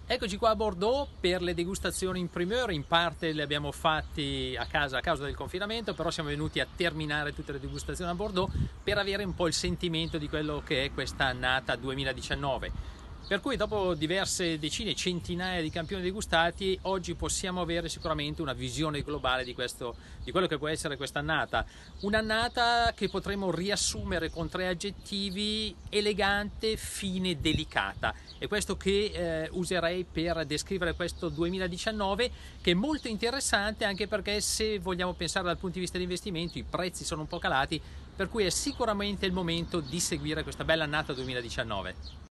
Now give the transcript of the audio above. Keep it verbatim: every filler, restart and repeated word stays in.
Eccoci qua a Bordeaux per le degustazioni in primeur, in parte le abbiamo fatti a casa a causa del confinamento, però siamo venuti a terminare tutte le degustazioni a Bordeaux per avere un po' il sentimento di quello che è questa annata duemiladiciannove. Per cui dopo diverse decine, centinaia di campioni degustati, oggi possiamo avere sicuramente una visione globale di, questo, di quello che può essere quest'annata. Un'annata che potremmo riassumere con tre aggettivi: elegante, fine, delicata. È questo che eh, userei per descrivere questo duemiladiciannove, che è molto interessante anche perché, se vogliamo pensare dal punto di vista di investimento, i prezzi sono un po' calati, per cui è sicuramente il momento di seguire questa bella annata duemiladiciannove.